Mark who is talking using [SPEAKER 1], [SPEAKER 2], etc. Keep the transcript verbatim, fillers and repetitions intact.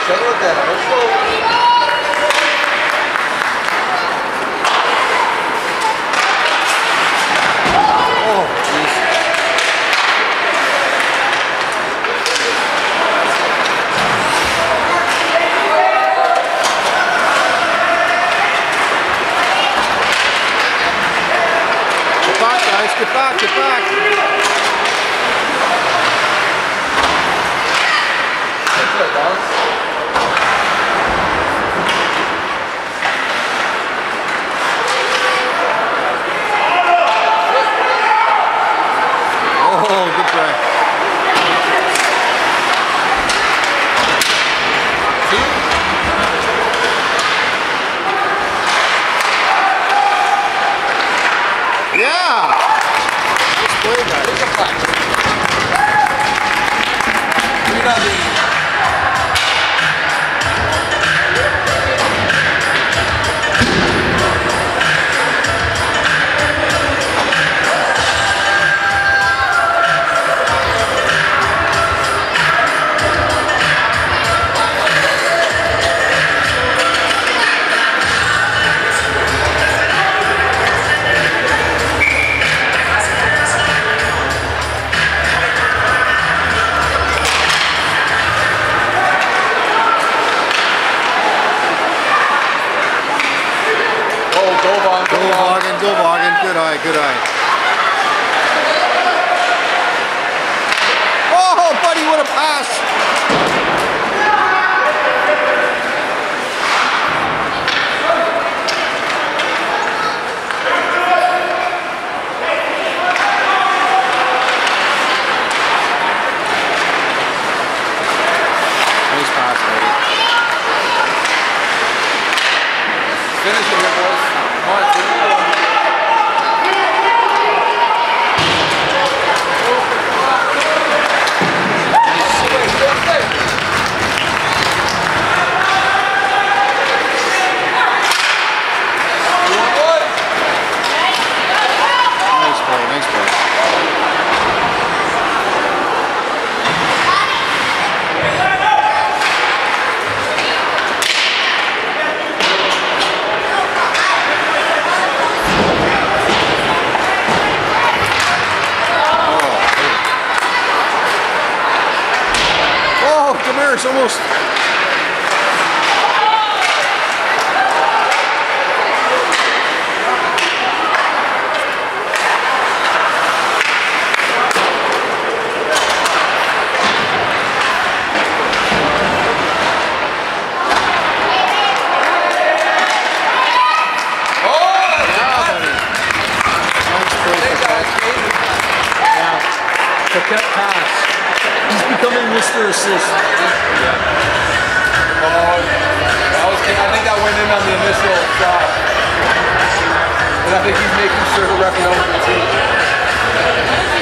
[SPEAKER 1] Take a look at it. Let's go. Oh, jeez. Get back, guys. Get back. Get back. Good play, Dallas. Oh, good play. Yeah! Nice play, guys. Three nothing. Go Vaughan, go Vaughan, go Vaughan, good eye, good eye. Oh, buddy, what a pass! Nice pass, buddy. Finish it here, boys. Come on, keep it going. Nice play, nice play. It's almost.
[SPEAKER 2] Paquette pass. He's becoming Mister Assist.
[SPEAKER 1] Yeah. Oh, that was, I think that went in on the initial shot. And I think he's making sure the ref knows the team.